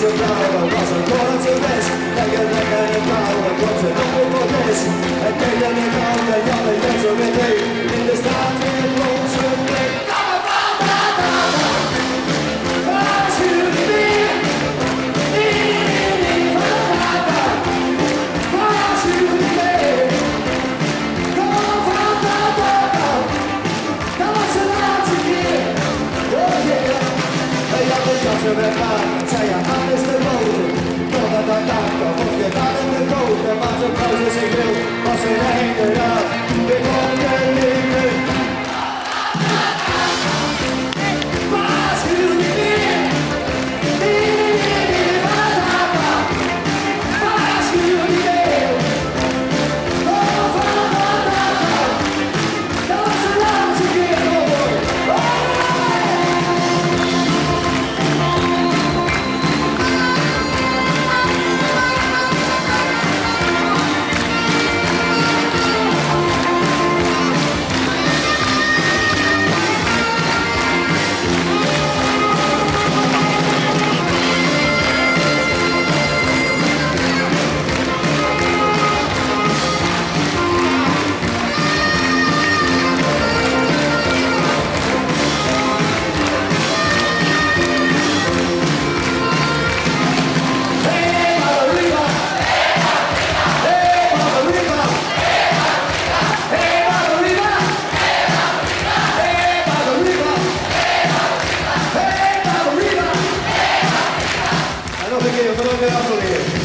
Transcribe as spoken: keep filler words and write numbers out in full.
bravo, wasn't born to this. Take a look at the power, what's it all for this? And take a look at the young and young to me. In the start, it rolls with me. Pass you to me. Pass you to me. Come from the bottom. That was a lot to give. Oh yeah. Hey, I'm the judge of it, man. Say I'm Mister Golden. Toda da tanto, porque dale de golden. Más de cosas y blue. Was it ain't enough. We won't get living. Pass you to me. Pass you to me. Come from the bottom. That was a lot to give. Oh, I don't think you're going to